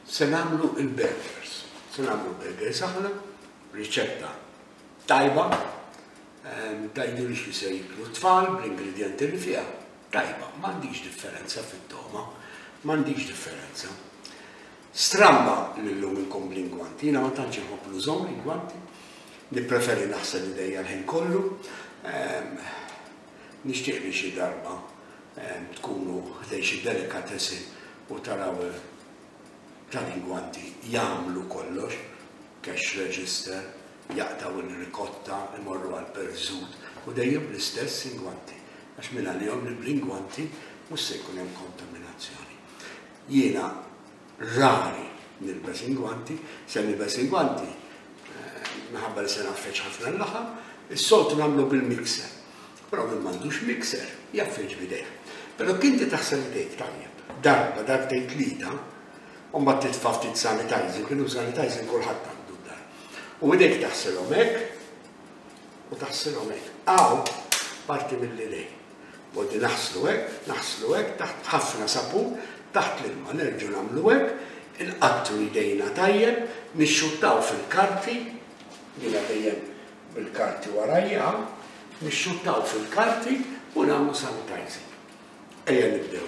se nagħmlu il-burgers. Se nagħmlu burgers aħna, riċetta tajba, tajdu li xi se jiklu tfal bl-ingredienti li fiha. Tajba, m'għandix differenza fit-toma, m'għandix differenza. Stramba lillum inkom bl-ingwanti, jiena ma tantx inħobb nużhom l-ingwanti, nippreferi naħseb idejja l-ħin kollu. Nixtieq li xi darba tkunu ħdej xi delikatessi u taraw tal-ingwanti jagħmlu kollox, cash register, jaqtaw il-rikotta, imorru għal-perżut u dejjem l-istess ingwanti. Għax minn għalihom li bl-ingwanti mhux se jkun hemm kontaminazzjoni. Jiena rari nilbes ingwanti, se nilbes ingwanti minħabba li se naffeċ ħafna l-laħam, is-soltu nagħmlu bil-mixer. Però min m'għandux mixer, jaffeċ bidejh. Però kinti taħsel idejk tajjeb, darba, darbtejn tlieta, u mbagħad titfa' ftit sanitizing, kienu sanitizing kulħadd għandu dar. U idejk taħselhom hekk u taħselhom hekk. Aw parti mill-idej. Boddi naħslu hekk, taħt ħafna sapun, taħt l-ilma nerġgħu nagħmlu hekk, inqattru idejna tajjeb, nixxuttaw fil-karti, jiena dejjem bil-karti warajja, nixxuttaw fil-karti u nagħmlu sanitizing. Ejja nibdew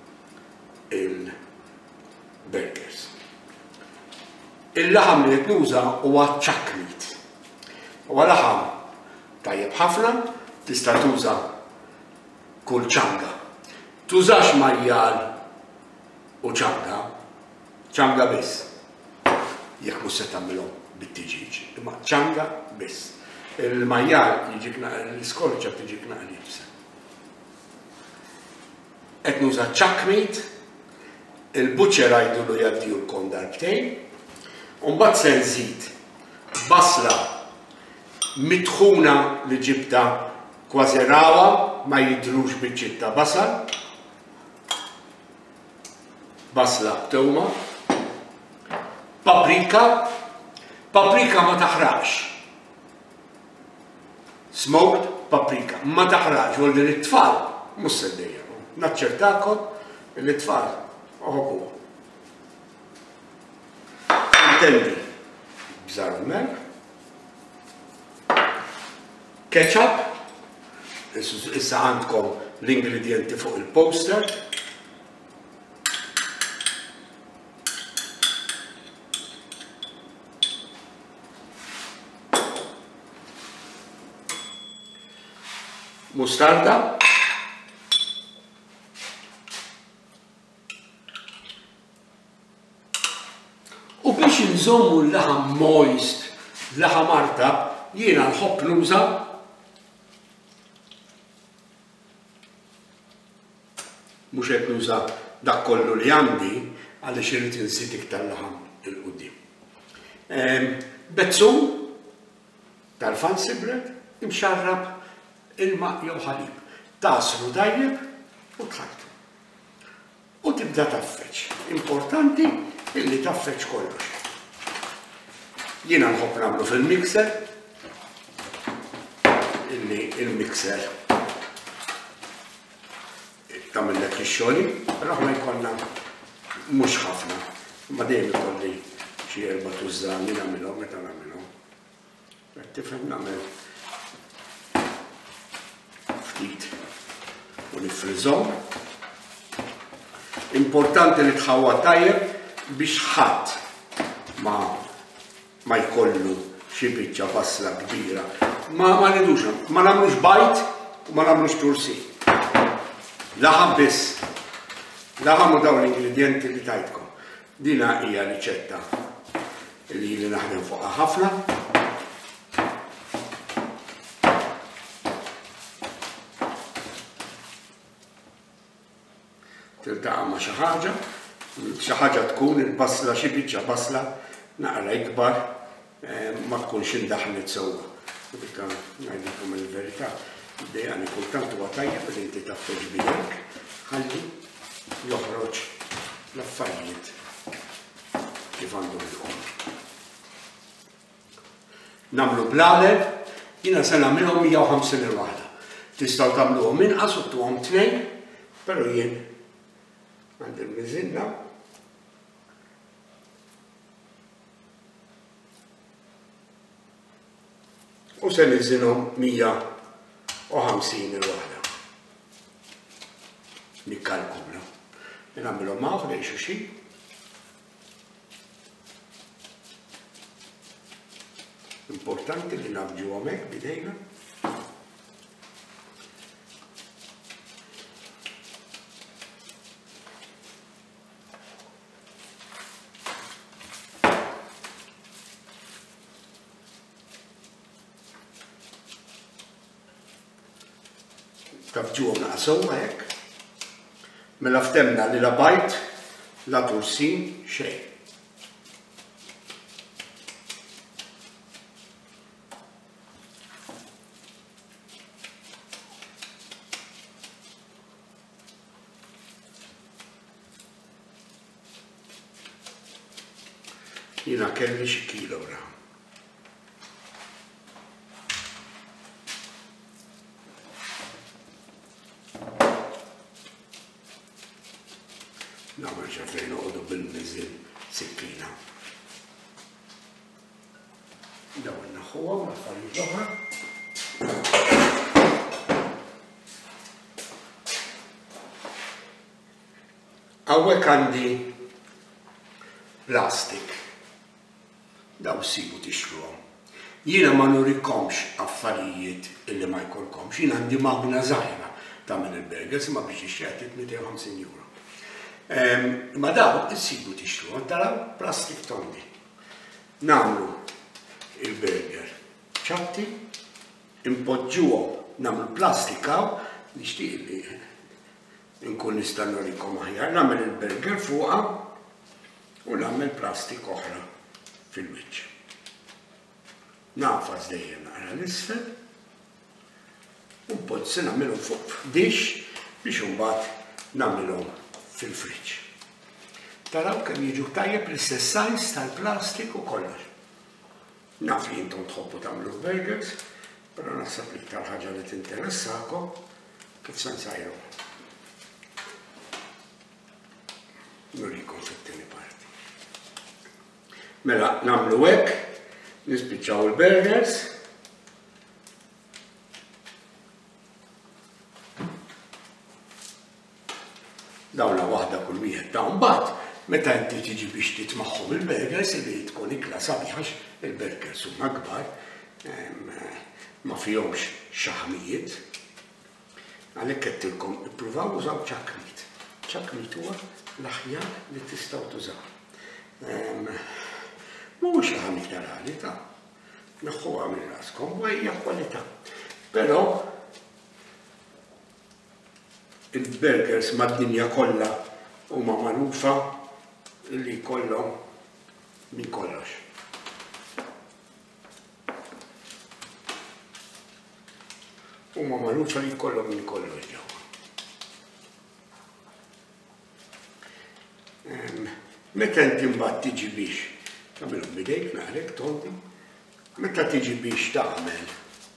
il-burgers. Il-laħam li qed nuża huwa chuck meat. Huwa laħam tajjeb ħafna, tista' tuża kull ċanga. Tużax majjal u ċanga, ċanga biss. Jekk mhux se tagħmilhom bit-tiġiġ, imma ċanga biss. Il-majjal jiġik l-iskorċa tiġik naqlibsa. Qed nuża chuck meat, il-butcher għajdu jaddiju l-kon darbtejn, u mbagħad se nżid basla mitħuna li ġibta kważi rawa, ma jidrux biċċitta basal, basla b'tewma, paprika ma taħraqx. Smoked paprika, ma taħraqx, u l-tfal mhux se ddejjaqu. Naċċertakom l-tfal oħobu. Intendi bżar il-melk, ketchup, issa għandkom l-ingredienti fuq il-poster, mustarda, u biex nżommu l-laħam moist, l-laħam arta, jiena nħobb nuża mhux qed nuża dak kollu li għandi għaliex irid inżid iktar laħam il-qudiem. Bezzum tal-fancy bread imxarrab ilma jew ħalib. Taslu tajjeb u tħaltu. U tibda taffeċ. Importanti illi taffeċ kollox. Jiena nħobb nagħmlu fil-mixer, illi il-mixer tagħmellek ix-xogħli, però ma jkollna mhux ħafna, ma dejjem ikolli xi 4 tużżani nagħmilhom meta nagħmilhom. Qed tifhem nagħmel ftit u nifriżhom. Importanti li tħawwa tajjeb biex ħadd ma jkollu xi biċċa basla kbira. Ma nidux, ma nagħmlux bajt u ma nagħmlux tursi. Laħam biss. Laħam u dawn l-ingredienti li tajtkom. Dina hija riċetta li naħdem fuqha ħafna. Tiltaqa' ma' xi ħaġa tkun il-basla xi biċċa basla naqra ikbar ma tkunx indaħlet sewwa. Dik ngħidilkom il-verità. Dejjani kultant huwa tajjeb li inti taffeġ bidek ħalli joħroġ l-affarijiet kif għandhom ikun. Nagħmlu bl-għaleb, jiena se nagħmilhom 150 il-waħda. Tistgħu tagħmluhom inqas u tuhom tnejn, però jien għandi l-miżinna u se niżilhom 150 il-waħda. Nikkalkula. Nagħmilhom magħhom lejn xulxin. Importanti li nafġuhom hekk b'idejna. Tafġuhom naqshom hekk. Mela ftemna li la bajt, la tursin, xejn. Jiena kelli xi kilogram. Nagħmel xafejn noqogħdu bil-miżil sikkina. Daw naħħuhom l-affarijiet l-oħra. Hawnhekk għandi plastik. Daw sibu tixtruhom. Jiena ma nurikomx affarijiet illi ma jkollkomx. Jiena għandi magna żgħira tagħmel il-burgers ma biex ixtieq 250 euro. Ma daw issibu tixtruhom, taraw plastik tondi. Nagħmlu il-burger ċatti, impoġġuhom nagħmlu plastikaw, nixtieq li nkun nista' nurikom aħjar, nagħmel il-burger fuqha u nagħmel plastik oħra fil-wiċċ. Nafas dejjem naqra l-isfel u mpozzi nagħmilhom fuq f'dix biex imbagħad nagħmilhom fil-friġġ. Taraw kemm jiġu tajjeb l-istess sajż tal-plastik u kollox. Naf li intom tħobbu tagħmlu burgers, però naħseb li iktar ħaġa li tinteressakom kif se nsajru. Nurikom fit-tieni parti. Mela nagħmlu hekk, nispiċċaw il-burgers. Dawla waħda kull wieħed ta' mbagħad meta inti tiġi biex titmaħħom il-burgers li tkun ikla sabiħax il-burgers huma kbar ma fihomx xaħmijiet. Għalhekk qedtilkom ippruvaw użaw ċakmit. ċakmit huwa l-aħjar li tistgħu tużaw. Mhuwiex laħam iktar għali ta' naħħuha minn raskom u hija kwalità. Però il-burgers mad-dinja kollha huma magħrufa li jkollhom minn kollox. Huma magħrufa li jkollhom minn kollox ġewwa. Meta inti mbagħad tiġi biex tagħmilhom bidejk naħlek tondi, meta tiġi biex tagħmel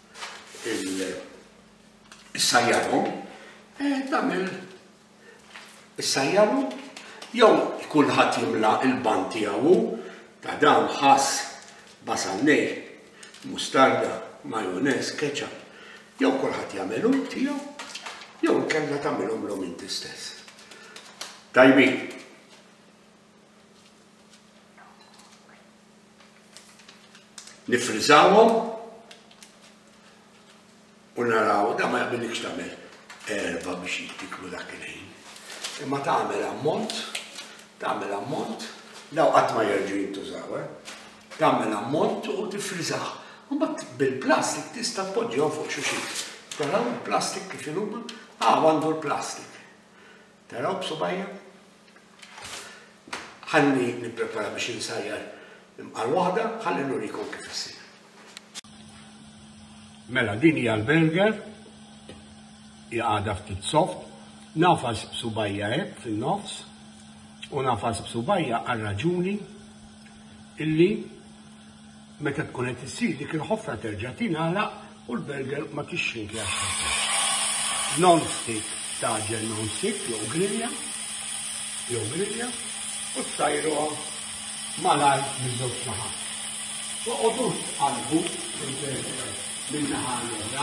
is-sajjarhom, tagħmel is-sajjarhom jew kulħadd jimla il-ban tiegħu ta' dan ħass basannejr, mustarda, majonez, ketchup, jew kulħadd jagħmel tiegħu, jew inkella tagħmilhom lhom inti stess. Tajbin. Nifriżawhom u naraw da ma jaqbillikx tagħmel erba' biex jittiklu dak il-ħin. Imma tagħmel ammont, daw qatt ma jerġgħu jintużaw, tagħmel ammont u tifriżah. Mbagħad bil-plastik tista' tpoġġihom fuq xulxin. Taraw il-plastik kif huma? Għandu l-plastik. Taraw b'subajja? Ħalli nipprepara biex insajjar imqar waħda, ħalli nurikom kif issir. Mela din hija l-burger, hija għadha ftit soft, nafas b'subajja hekk fin-nofs u nafas b'subajja għal raġuni illi meta tkun qed issir dik il-ħofra terġa' tingħalaq u l-burger ma tixxinkjax ħafna. Non-stick taġel non-stick jew grillja u tsajruha malajr miż-żewġ naħat. Toqgħodux tqallbu il-burger min-naħa l-oħra.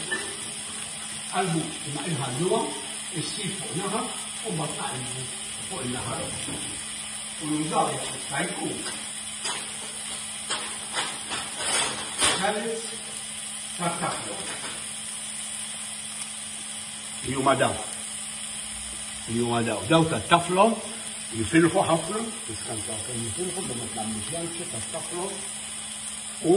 Qalbu ma inħalluha, issir fuq naħa u mbagħad naqilbu fuq in-naħa l-oħra. U nużaw jista' jkun pellets tat-taflon. Huma daw tat-taflon jifilħu ħafna, jiskantaw kemm jifilħu b'ma tagħmlu pjanċi tat-taflon u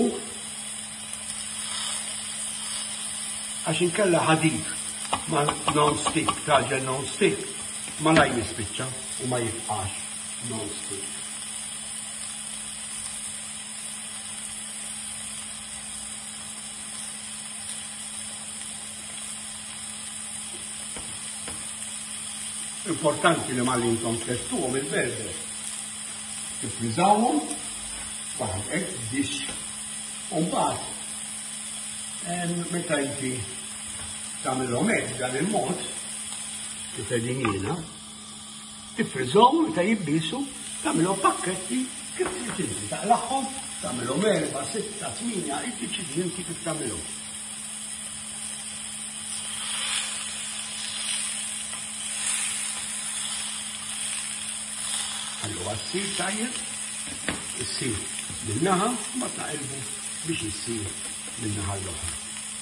għax inkella ħadid ma' non-stick, raġel non-stick, ma la jispiċċa u ma jibqax non-stick. Importanti li mal-intom testuhom il-burger. Tifriżawhom b'hekk biex u mbagħad meta inti tagħmilhom hekk dan il-mod kif qegħdin jiena, tifriżhom meta jibbisu tagħmilhom pakketti kif trid inti taqlaqhom, tagħmilhom 4, 6, 8, iddeċidi inti kif tagħmilhom. Allura ssir tajjeb, issir min-naħa ma taqilbu biex issir min-naħa l-oħra.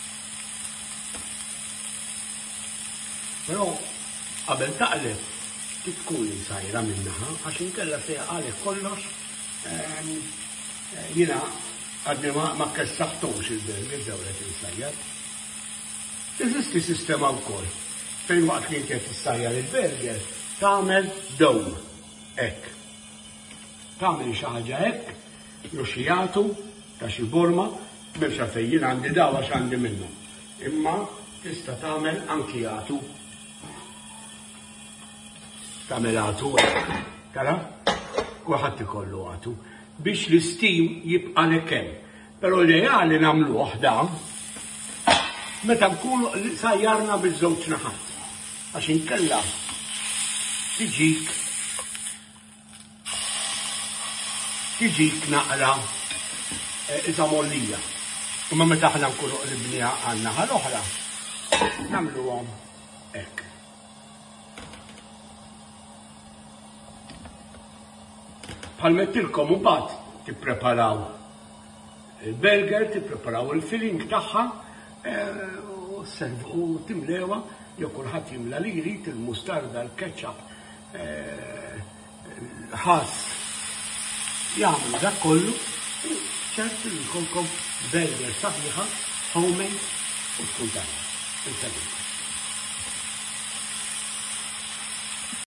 Però qabel taqleb tkun insajra min-naħa għax inkella se jaqalek kollox jiena għadni ma kessaħtux il-burger dawlet insajjar. Teżisti sistema wkoll fejn waqt li inti tissajjar il-burger tagħmel dough. Hekk. Tagħmel xi ħaġa hekk, jew xi jagħtu ta' xi borma, m'hemmx għalfejn jien għandi daw għax għandi minnhom. Imma tista' tagħmel anki jagħtu. Tagħmel għatu hekk. Tara? Kulħadd ikollu għatu biex l-istim jibqa' lekem. Però l-ideali nagħmluh dan meta nkunu sajjarna biż-żewġ naħat. Għax inkella tiġik naqra iżamollija. Imma meta aħna nkunu qlibniha għan-naħa l-oħra, nagħmluhom hekk. Bħal mettilkom mbagħad tippreparaw il-burger, tippreparaw il-filling tagħha u timlewa jew kulħadd jimla li jrid il-mustarda, l-ketchup, ħass. Jagħmlu dak kollu, ċert li jkollkom burger sabiħa, homemade u tkun tajba.